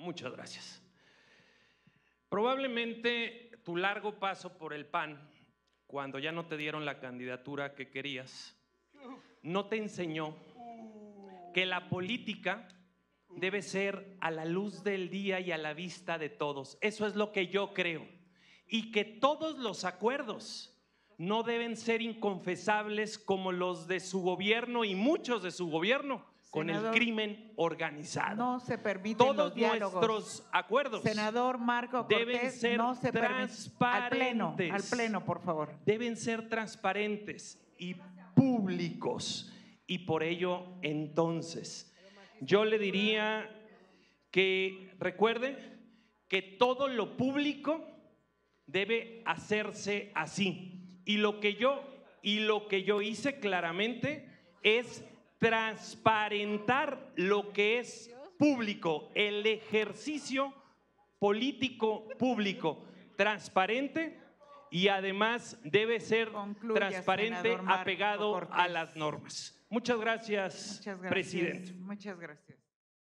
Muchas gracias. Probablemente tu largo paso por el PAN, cuando ya no te dieron la candidatura que querías, no te enseñó que la política debe ser a la luz del día y a la vista de todos. Eso es lo que yo creo. Y que todos los acuerdos no deben ser inconfesables como los de su gobierno y muchos de su gobierno con el crimen organizado. No se permiten todos los diálogos. Nuestros acuerdos, senador Marco Cortés, deben ser no se transparentes. Al pleno, por favor. Deben ser transparentes y públicos. Y por ello, entonces, yo le diría que recuerde que todo lo público debe hacerse así. Y lo que yo hice claramente es transparentar lo que es público, el ejercicio político público, transparente y además debe ser transparente, apegado a las normas. Muchas gracias, presidente. Muchas gracias.